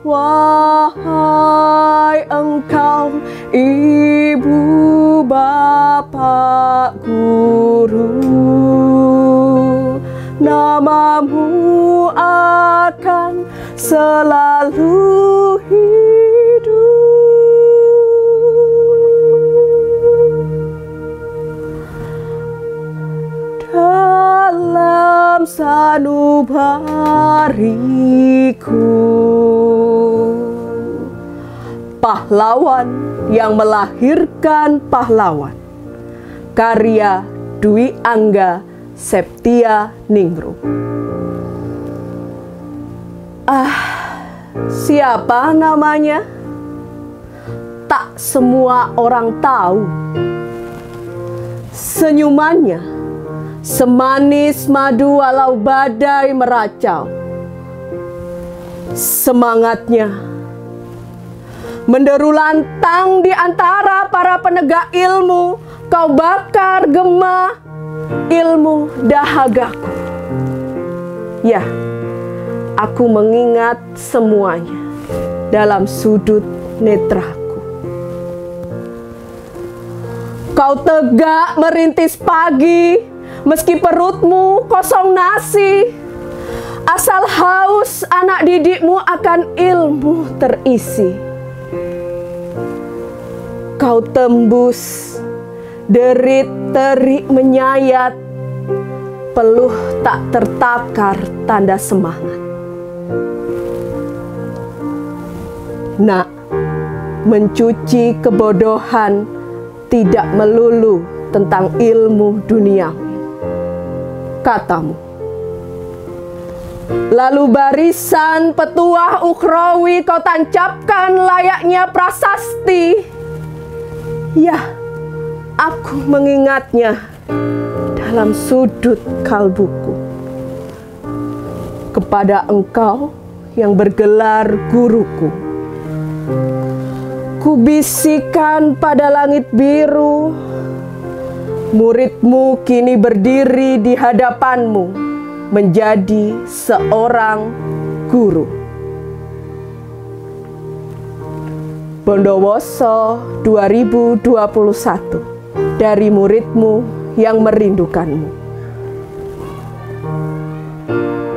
wahai engkau ibu bapak guru, namamu akan selalu hidup. Dalam sanubariku, pahlawan yang melahirkan pahlawan, karya Dwi Angga Septia Ningrum. Siapa namanya? Tak semua orang tahu. Senyumannya semanis madu walau badai meracau. Semangatnya menderu lantang di antara para penegak ilmu. Kau bakar gema ilmu dahagaku. Ya, aku mengingat semuanya dalam sudut netraku. Kau tegak merintis pagi, meski perutmu kosong nasi. Asal haus anak didikmu akan ilmu terisi. Kau tembus derit-terik menyayat, peluh tak tertakar tanda semangat. Nak, mencuci kebodohan tidak melulu tentang ilmu duniawi, katamu. Lalu barisan petuah ukhrawi kau tancapkan layaknya prasasti. Ya, aku mengingatnya dalam sudut kalbuku. Kepada engkau yang bergelar guruku, kubisikan pada langit biru, muridmu kini berdiri di hadapanmu menjadi seorang guru. Bondowoso 2021, dari muridmu yang merindukanmu.